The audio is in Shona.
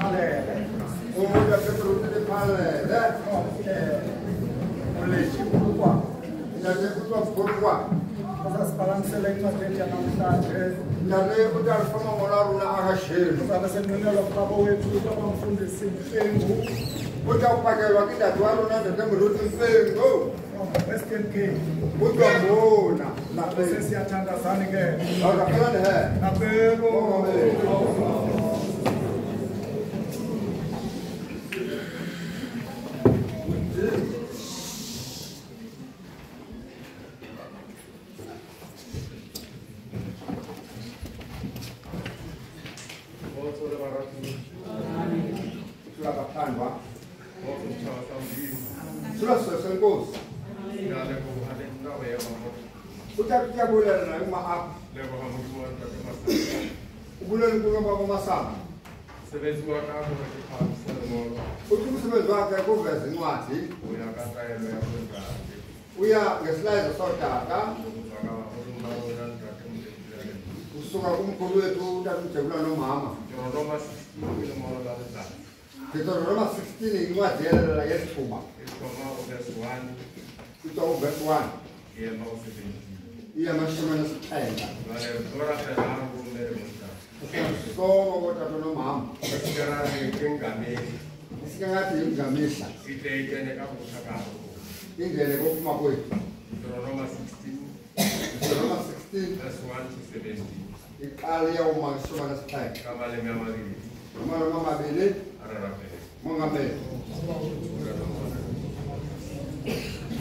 palele. Umoja seperti palele. Polisi kwa. Jadi kutwa kutwa. Sasa sibalansele incwadi yanamhlanje. Jadi udah sama orang na akashir. Sasa senginelo baba wethu abamfundisi imfengu. Udah pakai waktu jadwal na tetap merutu fengo. Western Cape. Udah bona. Lapho sesiyathandazana ke. Ora kala he. Nabelo. Udah bulan na maaf. Bulan bunga bapa masam. Sebesar kamu masih harus semua. Udah sebesar kayak gue versi nuati. Uya kata yang saya berikan. Uya ngeslide sotaka. Usuka kumkulu itu dan jebula no mama. Roma 16 itu mau lalu tak. Kita Roma 16 ini nuati ya yes kuma. Itu mau udah Itu berkuan. Iya mau 17. Iya masih mana sekian. Lalu orang terang pun dari muka. Semua kota no mama. Sekarang ini kami. Sekarang ini kami sah. Kita ini kamu sekarang. Ini dia kok kuma koi. Roma 16. Roma 16. Plus 1 to 17. Italia uma semana sekian. Kamali memang ini. Mana mama beli? Ada rapi. Mengambil. Sudah